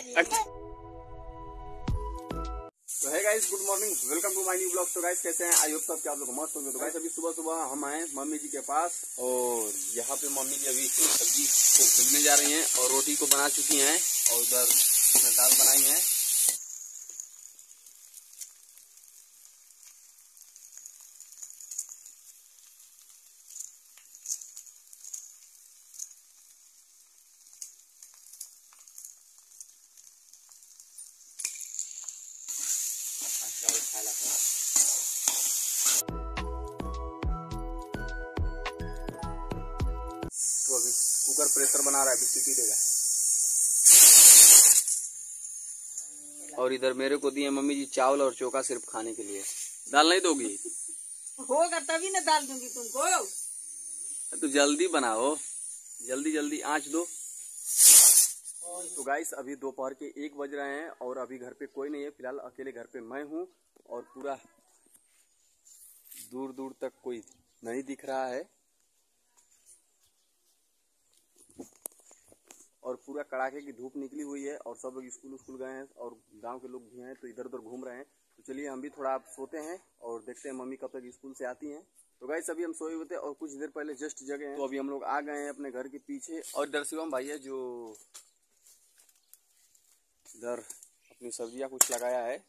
तो है guys, good morning, welcome to my new blog. तो गाइस कैसे हैं? आई होप सब कि आप लोग मस्त होंगे। तो गाइस अभी सुबह सुबह हम आए मम्मी जी के पास और यहाँ पे मम्मी जी अभी सब्जी को भूनने जा रही हैं और रोटी को बना चुकी हैं और उधर दाल बनाई है। चावल खाला तो अभी कुकर प्रेशर बना रहा है, अभी सीटी देगा। और इधर मेरे को दिए मम्मी जी चावल और चोखा सिर्फ खाने के लिए। दाल नहीं दोगी? होगा तभी ना दाल दूंगी तुमको। तो जल्दी बनाओ, जल्दी जल्दी आंच दो। तो गाइस अभी दोपहर के 1 बज रहे हैं और अभी घर पे कोई नहीं है। फिलहाल अकेले घर पे मैं हूँ और पूरा दूर दूर तक कोई नहीं दिख रहा है और पूरा कड़ाके की धूप निकली हुई है और सब लोग स्कूल गए हैं और गांव के लोग भी हैं तो इधर उधर घूम रहे हैं। तो चलिए हम भी थोड़ा आप सोते हैं और देखते हैं मम्मी कब तक स्कूल से आती हैं। तो गाइस अभी हम सोए हुए थे और कुछ देर पहले जस्ट जगे हैं। तो अभी हम लोग आ गए हैं अपने घर के पीछे और इधर शिवम भाई है जो इधर अपनी सब्जियां कुछ लगाया है,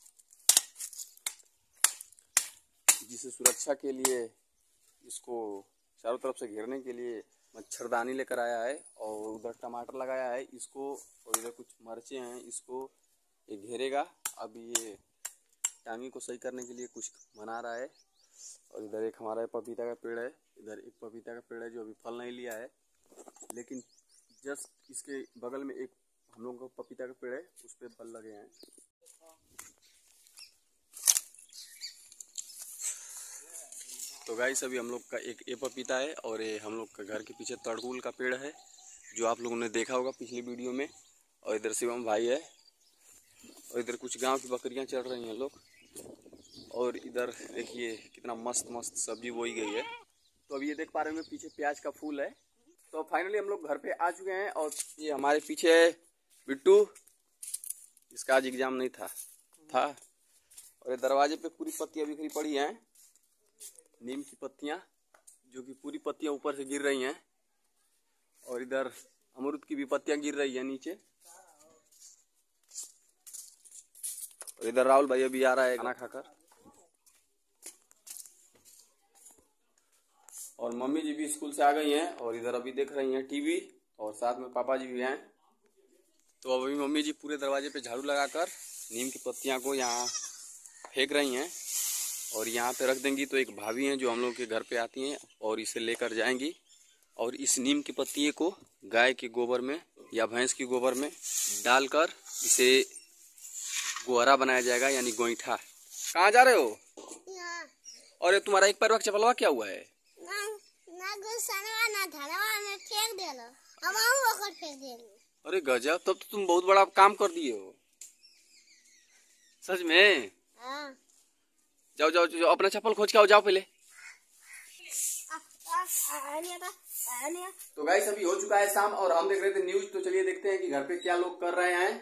जिसे सुरक्षा के लिए इसको चारों तरफ से घेरने के लिए मच्छरदानी लेकर आया है। और उधर टमाटर लगाया है इसको और इधर कुछ मर्चे हैं, इसको ये घेरेगा। अब ये टांगी को सही करने के लिए कुछ बना रहा है। और इधर एक हमारा पपीता का पेड़ है, इधर एक पपीता का पेड़ है जो अभी फल नहीं लिया है, लेकिन जस्ट इसके बगल में एक हम लोगों का पपीता का पेड़ है, उस पर फल लगे हैं। तो गाइस अभी हम लोग का एक ये पपीता है और ये हम लोग का घर के पीछे तड़कुल का पेड़ है जो आप लोगों ने देखा होगा पिछली वीडियो में। और इधर शिवम भाई है और इधर कुछ गांव की बकरियां चल रही हैं लोग। और इधर देखिए कितना मस्त मस्त सब्जी बोई गई है। तो अभी ये देख पा रहे होंगे पीछे प्याज का फूल है। तो फाइनली हम लोग घर पे आ चुके हैं और ये हमारे पीछे है बिट्टू, इसका आज एग्जाम नहीं था। और ये दरवाजे पे पूरी पत्तियां बिखरी पड़ी हैं, नीम की पत्तियां जो कि पूरी पत्तियां ऊपर से गिर रही हैं। और इधर अमरूद की भी पत्तियां गिर रही है नीचे। और इधर राहुल भाई अभी आ रहा है खाना खाकर और मम्मी जी भी स्कूल से आ गई हैं और इधर अभी देख रही हैं टीवी और साथ में पापा जी भी हैं। तो अभी मम्मी जी पूरे दरवाजे पे झाड़ू लगाकर नीम की पत्तियां को यहाँ फेंक रही हैं और यहाँ पे रख देंगी। तो एक भाभी हैं जो हम लोग के घर पे आती हैं और इसे लेकर जाएंगी और इस नीम की पत्ती को गाय के गोबर में या भैंस की गोबर में डालकर इसे गोहरा बनाया जाएगा, यानी गोईठा। कहाँ जा रहे हो? और ये तुम्हारा एक पैर का चपलवा क्या हुआ है? अरे गजब, तब तो तुम बहुत बड़ा काम कर दिए हो सच में। जाओ जाओ जाओ अपना चप्पल खोज के आओ, जाओ पहले। तो गाइस अभी हो चुका है शाम और हम देख रहे थे न्यूज। तो चलिए देखते हैं कि घर पे क्या लोग कर रहे हैं।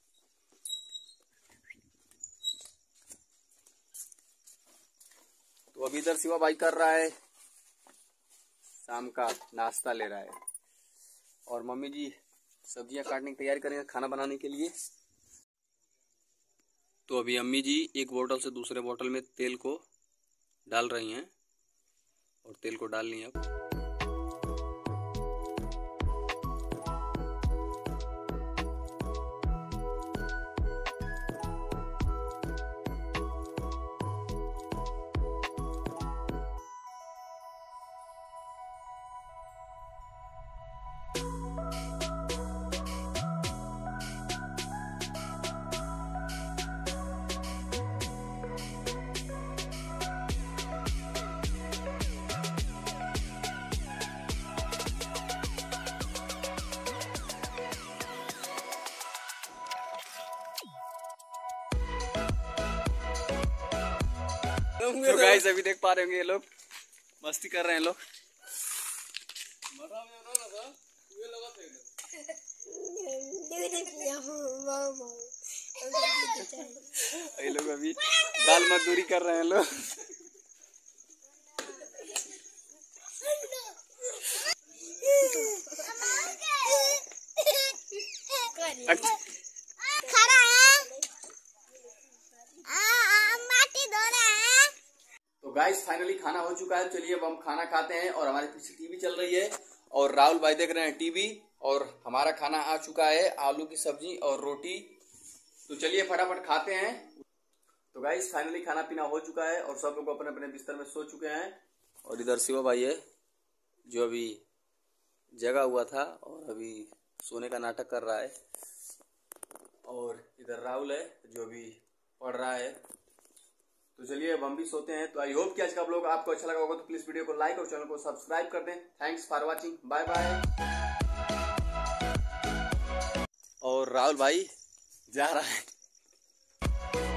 तो अभी इधर शिवा भाई कर रहा है शाम का नाश्ता ले रहा है और मम्मी जी सब्जियां काटने की तैयारी करेंगे खाना बनाने के लिए। तो अभी अम्मी जी एक बोतल से दूसरे बोतल में तेल को डाल रही हैं और तेल को डाल ली अब। तो गाइस अभी देख पा रहे होंगे ये लोग मस्ती कर रहे हैं लोग। ये लोग अभी दाल मजदूरी कर रहे हैं लोग। तो गाइस फाइनली खाना हो चुका है। चलिए अब हम खाना खाते हैं और हमारे पीछे टीवी चल रही है और राहुल भाई देख रहे हैं टीवी और हमारा खाना आ चुका है, आलू की सब्जी और रोटी। तो चलिए फटाफट खाते हैं। तो गाइस फाइनली खाना पीना हो चुका है और सब लोग अपने अपने बिस्तर में सो चुके हैं। और इधर शिवा भाई है जो अभी जगा हुआ था और अभी सोने का नाटक कर रहा है। और इधर राहुल है जो अभी पढ़ रहा है। तो चलिए अब हम भी सोते हैं। तो आई होप कि आज का व्लॉग आपको अच्छा लगा होगा। तो प्लीज वीडियो को लाइक और चैनल को सब्सक्राइब कर दें। Thanks for watching, bye bye. और राहुल भाई जा रहा है।